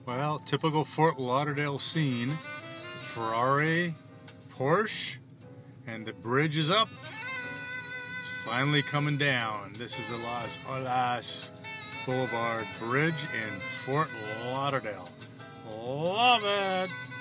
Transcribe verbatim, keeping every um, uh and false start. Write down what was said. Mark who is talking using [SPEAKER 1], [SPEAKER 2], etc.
[SPEAKER 1] Well, typical Fort Lauderdale scene. Ferrari, Porsche, and the bridge is up. It's finally coming down. This is the Las Olas Boulevard Bridge in Fort Lauderdale. Love it!